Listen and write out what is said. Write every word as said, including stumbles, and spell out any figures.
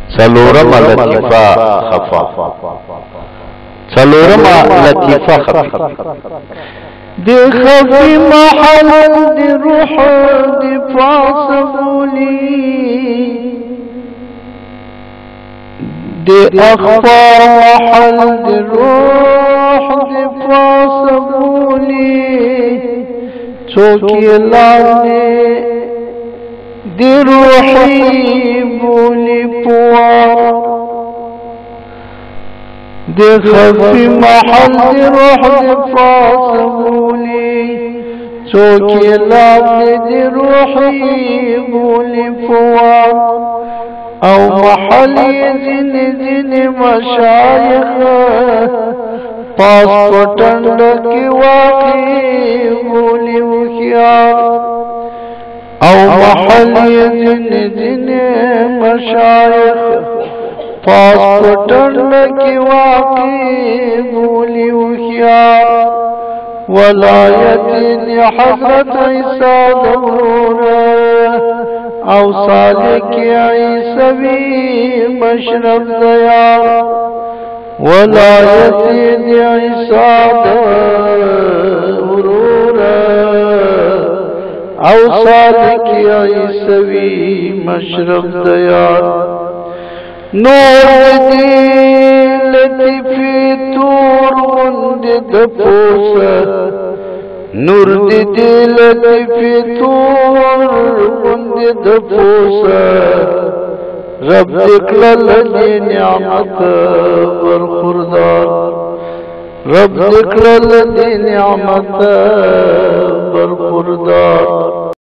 څلورم لطیفه خفا څلورم لطیفه خفا دی خفی محل دی روح دی فاسبولی دی اخفا محل دی روح دی فاسبولی چوکی لاندے دی روحی بولی پوار دی خفی محل دی روح دی فاسبولی چوکی لاندے دی روحی بولی پوار او محلی زن زن مشایخ پاس پٹند کی واقعی بولی وخیار او محلی زن زن مشایخ پاس پٹند کی واقعی بولی وخیار ولایت حضرت عیسیٰ دورا او سالک عیسوی مشرف دیار ولایت عیسیٰ دورا او سالک عیسوی مشرف دیار نور دی لطفی تور غند دپوسا نور دی دی لطفی تور غند دپوسا رب دکلل دی نعمت برخوردار رب دکلل دی نعمت برخوردار